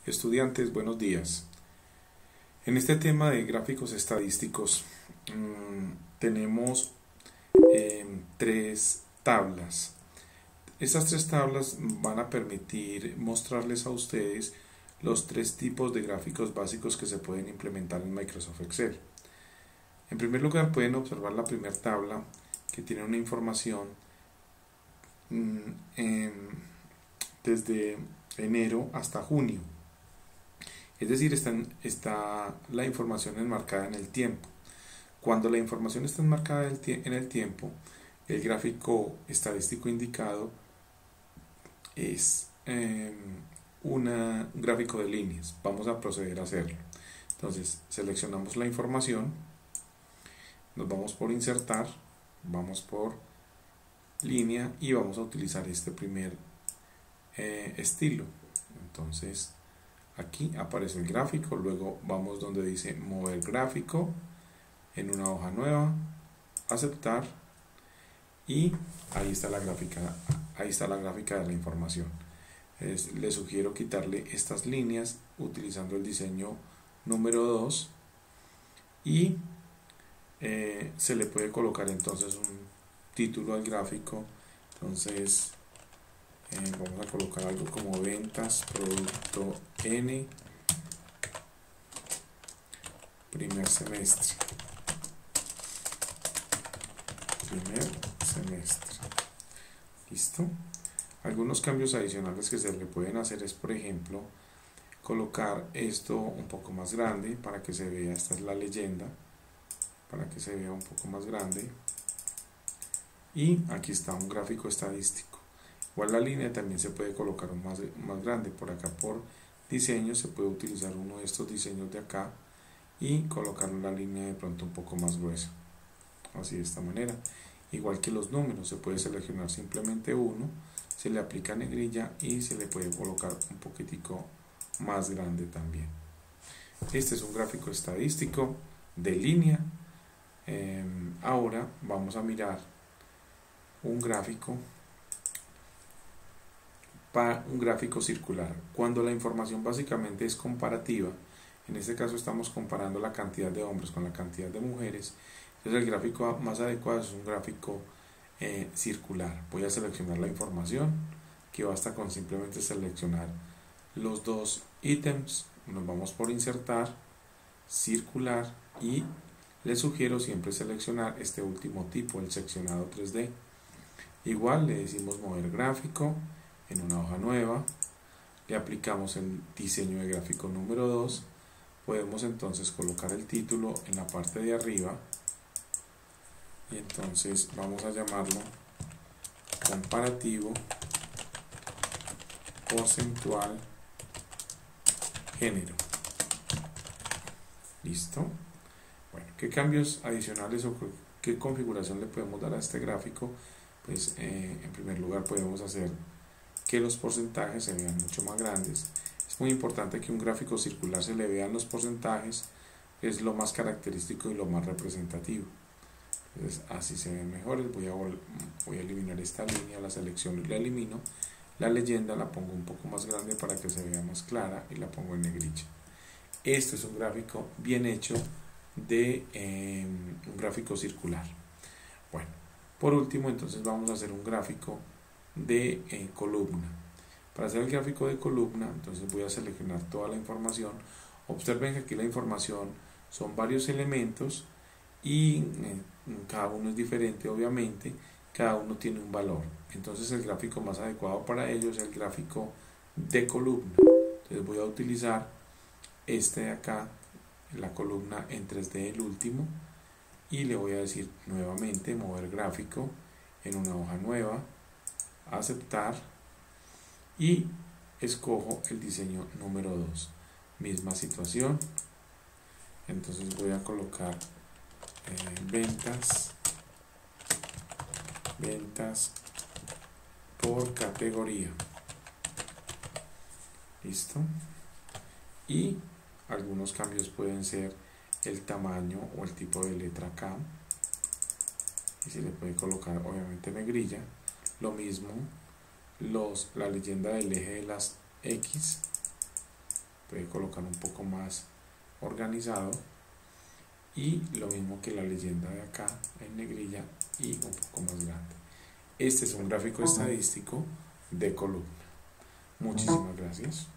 Estudiantes, buenos días. En este tema de gráficos estadísticos tenemos tres tablas. Estas tres tablas van a permitir mostrarles a ustedes los tres tipos de gráficos básicos que se pueden implementar en Microsoft Excel. En primer lugar, pueden observar la primera tabla que tiene una información desde enero hasta junio. Es decir, está la información enmarcada en el tiempo. Cuando la información está enmarcada en el tiempo, el gráfico estadístico indicado es un gráfico de líneas. Vamos a proceder a hacerlo. Entonces, seleccionamos la información, nos vamos por insertar, vamos por línea y vamos a utilizar este primer estilo. Entonces, aquí aparece el gráfico, luego vamos donde dice mover gráfico en una hoja nueva, aceptar, y ahí está la gráfica de la información. Les sugiero quitarle estas líneas utilizando el diseño número 2 y se le puede colocar entonces un título al gráfico. Entonces vamos a colocar algo como ventas producto N primer semestre. Listo. Algunos cambios adicionales que se le pueden hacer es, por ejemplo, colocar esto un poco más grande para que se vea. Esta es la leyenda, para que se vea un poco más grande, y aquí está un gráfico estadístico. Igual la línea también se puede colocar más grande. Por acá, por diseño, se puede utilizar uno de estos diseños de acá y colocar la línea de pronto un poco más gruesa, así, de esta manera. Igual que los números, se puede seleccionar simplemente uno, se le aplica negrilla y se le puede colocar un poquitico más grande también. Este es un gráfico estadístico de línea. Ahora vamos a mirar un gráfico circular. Cuando la información básicamente es comparativa, en este caso estamos comparando la cantidad de hombres con la cantidad de mujeres, entonces el gráfico más adecuado es un gráfico circular. Voy a seleccionar la información, que basta con simplemente seleccionar los dos ítems, nos vamos por insertar, circular, y les sugiero siempre seleccionar este último tipo, el seccionado 3D. Igual le decimos mover gráfico en una hoja nueva, le aplicamos el diseño de gráfico número 2, podemos entonces colocar el título en la parte de arriba y entonces vamos a llamarlo comparativo porcentual género. Listo. Bueno, ¿qué cambios adicionales o qué configuración le podemos dar a este gráfico? Pues en primer lugar podemos hacer que los porcentajes se vean mucho más grandes. Es muy importante que un gráfico circular se le vean los porcentajes, es lo más característico y lo más representativo. Entonces así se ven mejores. Voy a eliminar esta línea, la selecciono y la elimino. La leyenda la pongo un poco más grande para que se vea más clara y la pongo en negrilla. Este es un gráfico bien hecho de un gráfico circular. Bueno, por último entonces vamos a hacer un gráfico de columna. Para hacer el gráfico de columna, entonces voy a seleccionar toda la información. Observen que aquí la información son varios elementos y cada uno es diferente, obviamente, cada uno tiene un valor. Entonces el gráfico más adecuado para ellos es el gráfico de columna. Entonces voy a utilizar este de acá, la columna en 3D, el último, y le voy a decir nuevamente mover gráfico en una hoja nueva, aceptar, y escojo el diseño número 2. Misma situación, entonces voy a colocar ventas por categoría. Listo. Y algunos cambios pueden ser el tamaño o el tipo de letra acá, y se le puede colocar obviamente negrilla. Lo mismo la leyenda del eje de las X, puede colocar un poco más organizado, y lo mismo que la leyenda de acá en negrilla y un poco más grande. Este es un gráfico estadístico de columna. Muchísimas gracias.